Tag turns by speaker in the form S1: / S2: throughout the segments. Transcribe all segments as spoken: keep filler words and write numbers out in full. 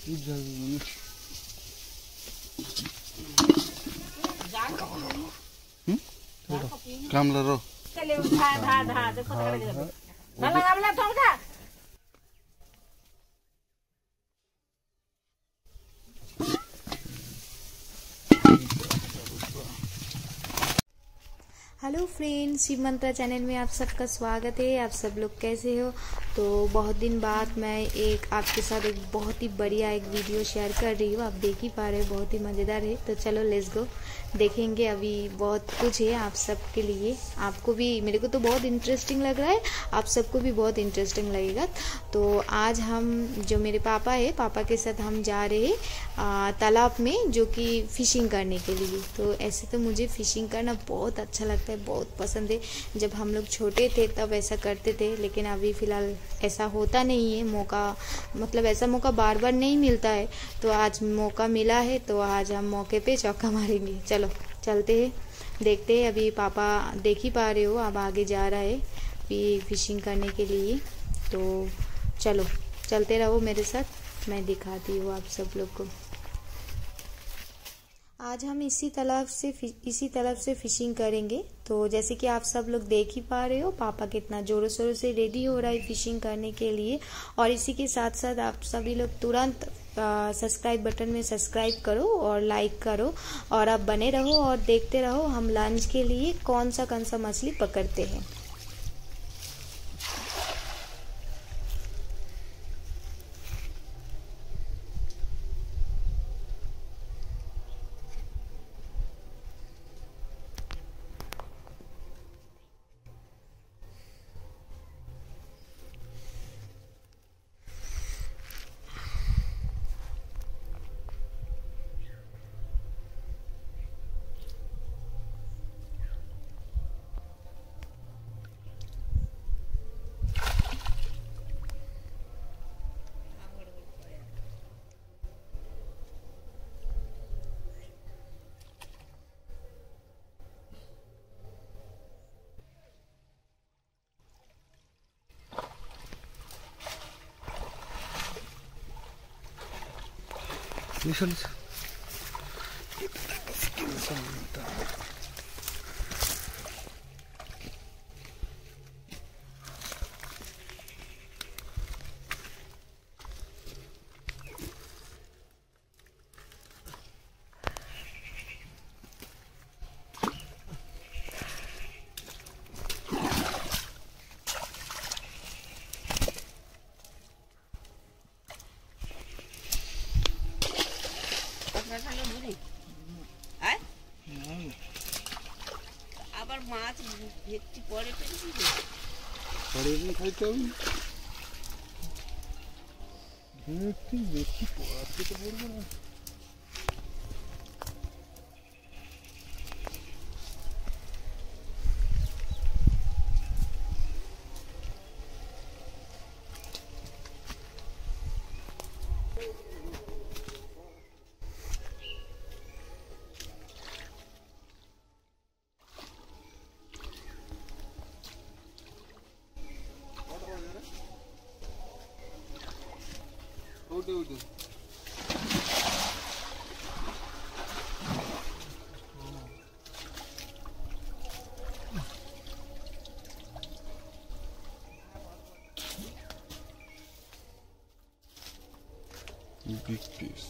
S1: कामला रो
S2: hello friends, Shiv Mantra channel में आप सबका स्वागत है। आप सब लोग कैसे हो? तो बहुत दिन बाद मैं एक आपके साथ एक बहुत ही बढ़िया एक वीडियो शेयर कर रही हूँ। आप देख ही पा रहे हो, बहुत ही मज़ेदार है। तो चलो लेट्स गो, देखेंगे। अभी बहुत कुछ है आप सबके लिए। आपको भी, मेरे को तो बहुत इंटरेस्टिंग लग रहा है, आप सबको भी बहुत इंटरेस्टिंग लगेगा। तो आज हम, जो मेरे पापा है, पापा के साथ हम जा रहे हैं तालाब में, जो कि फ़िशिंग करने के लिए। तो ऐसे तो मुझे फ़िशिंग करना बहुत अच्छा लगता है, बहुत पसंद है। जब हम लोग छोटे थे तब ऐसा करते थे, लेकिन अभी फ़िलहाल ऐसा होता नहीं है। मौका, मतलब ऐसा मौका बार बार नहीं मिलता है। तो आज मौका मिला है, तो आज हम मौके पे चौका मारेंगे। चलो चलते हैं, देखते हैं। अभी पापा देख ही पा रहे हो, अब आगे जा रहा है अभी फ़िशिंग करने के लिए। तो चलो चलते रहो मेरे साथ, मैं दिखाती हूँ आप सब लोग को। आज हम इसी तालाब से इसी तालाब से फिशिंग करेंगे। तो जैसे कि आप सब लोग देख ही पा रहे हो, पापा कितना जोरों शोरों से रेडी हो रहा है फिशिंग करने के लिए। और इसी के साथ साथ आप सभी लोग तुरंत सब्सक्राइब बटन में सब्सक्राइब करो और लाइक करो, और आप बने रहो और देखते रहो हम लंच के लिए कौन सा कौन सा मछली पकड़ते हैं।
S1: Listen.
S3: আবার মাছ ভেটকি পরে পেয়েছি
S1: পরে এমনি খাইতে হবে। ভেটকি ভেটকি পড়াতে তো বলবো না। उठो उठो big piece.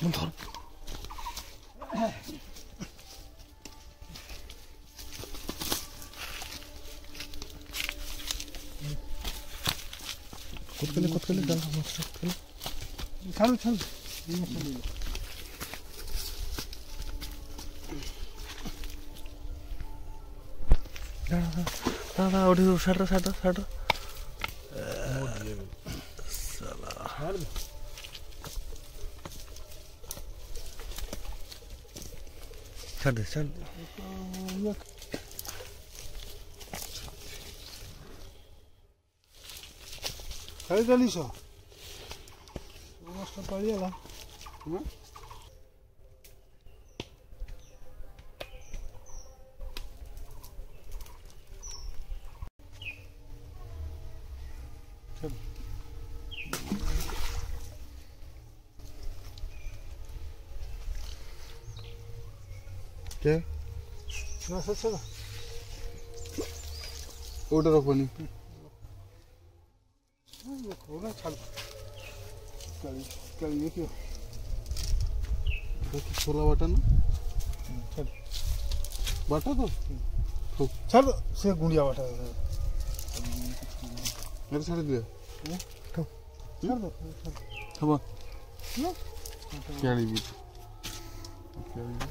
S1: ধর কতখানি কতখানি ডাল মাছটা কতখানি ছাড়ো ছাড়ো না না ওটি সাটা সাটা সাটা ছাড় দে ছাড় খাই চালিস মাছটা পাড়ি এলাম হ্যাঁ क्या ना सच ना ओटा रखो नहीं रखो ना चल कल कल ये क्यों तो छोला बटा ना चल बटा तो तो चल से गुड़िया बटा मेरे साथ दिया तो चल दो चल क्या ली भी क्या ली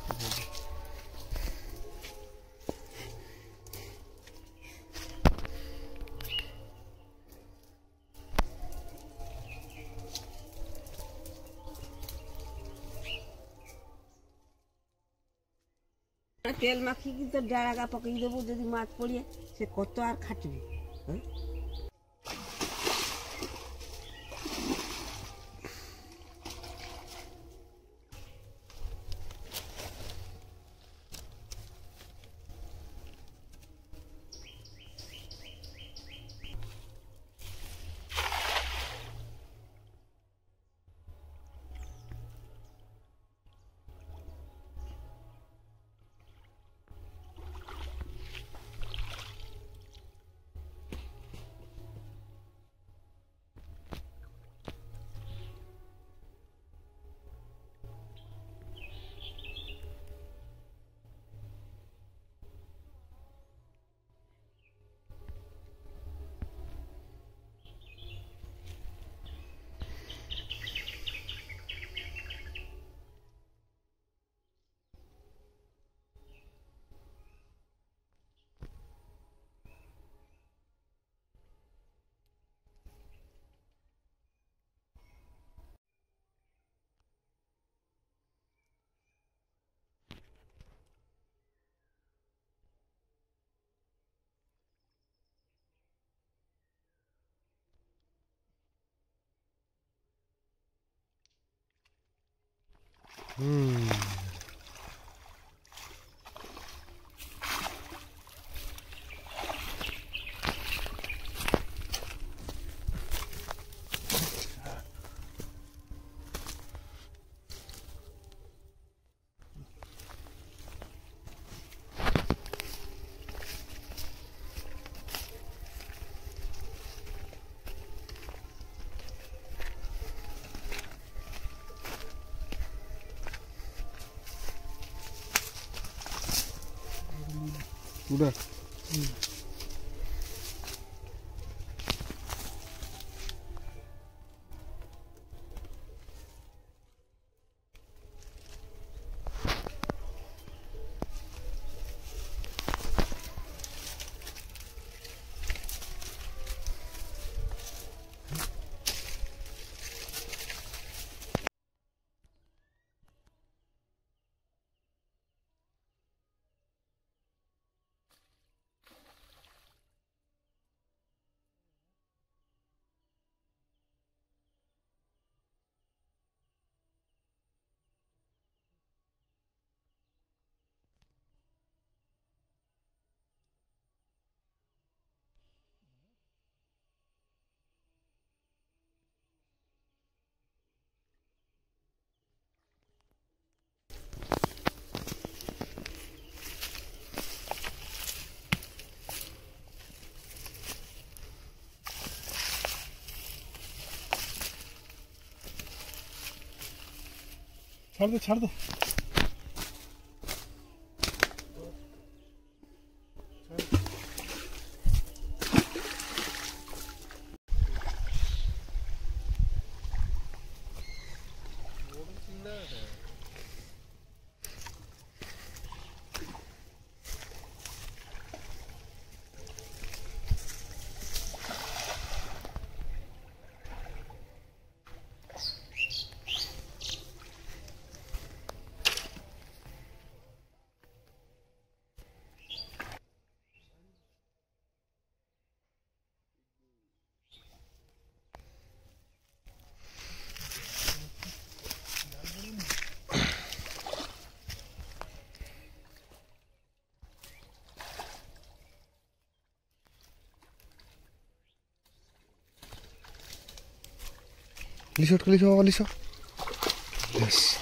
S3: তেল মাখিয়ে কিন্তু ডাড়াগা পকিয়ে দেবো যদি মাছ পড়িয়ে সে কত আর খাটবে হ্যাঁ
S1: Hmm. Udah. Hmm. छाड़ दो छाड़ दो Liso, liso, liso. Yes.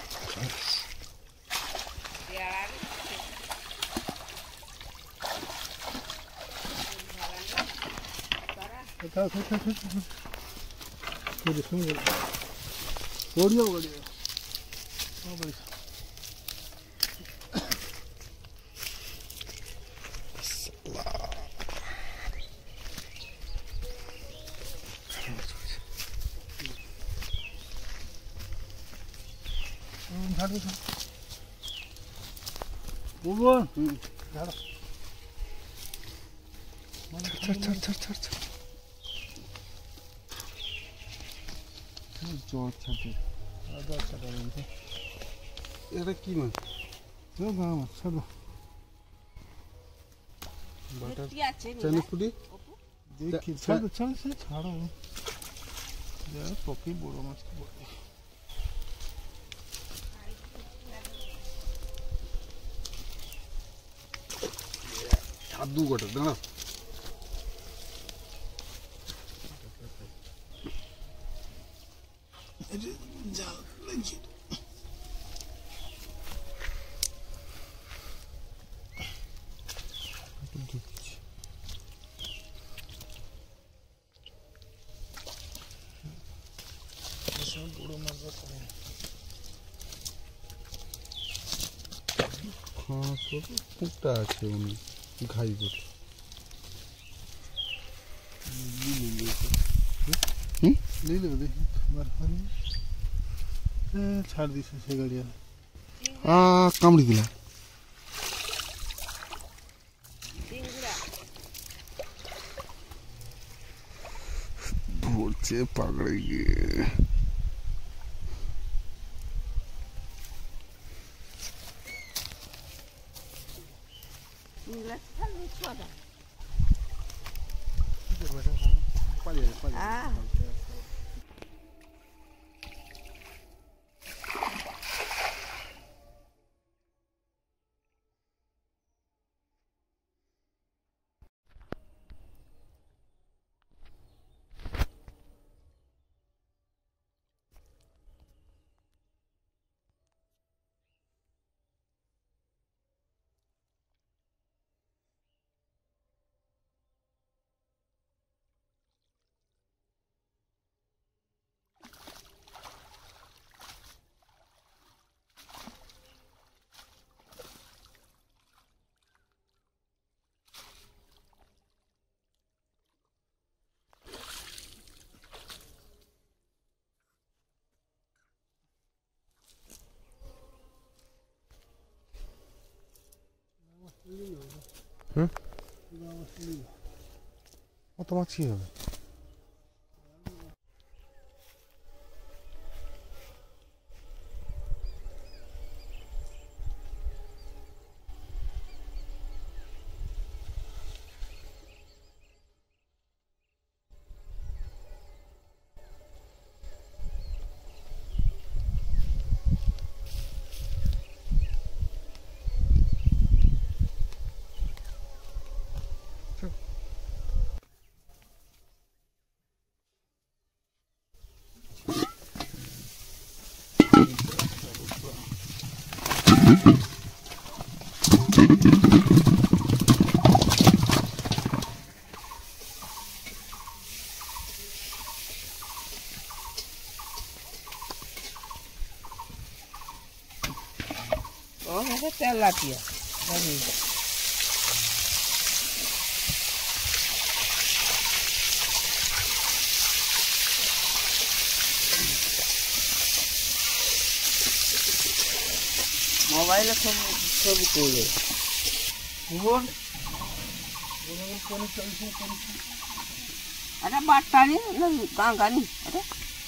S1: Está, está, está, está. Mire, mire. Odio, odio. Vamos a ver. झाड़ दो बोल झाड़ो चल चल चल चल चल जोर छाते आधा छाता नहीं ये रखी मत ना गाँव छाड़ दो बटर चने पुड़ी देखिए छाड़ दो छाड़ से छाड़ो यार पकी बोलो मस्त बोली आदू गोटे ना हाँ तो कुत्ता আছে উনি খাই করে হুম ले लो दे बर्फानी ए ছাড় দিছে সে গাড়িয়া আ কামড়ি দিলা
S3: ডিঙ্গুরা
S1: ভোরছে পাগড়ে গিয়ে
S3: ডিঙ্গুরা ছাড় ছড়া
S1: পালিয়ে পালিয়ে
S3: আ
S1: 응? 어떤 맛이에요?
S3: लाती है अभी मोबाइल सब सब कोई
S1: भूगोल
S3: अरे बात टाली ना कहाँ गानी अरे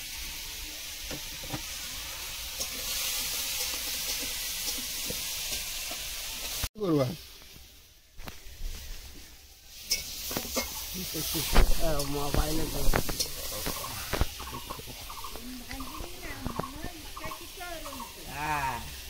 S1: করবা
S3: मोबाइल हाँ